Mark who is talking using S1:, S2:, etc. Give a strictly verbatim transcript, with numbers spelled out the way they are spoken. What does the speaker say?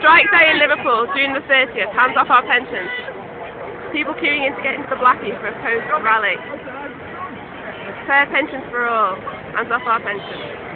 S1: Strike day in Liverpool, June the thirtieth. Hands off our pensions. People queuing in to get into the Blackie for a post rally. Fair pensions for all. Hands off our pensions.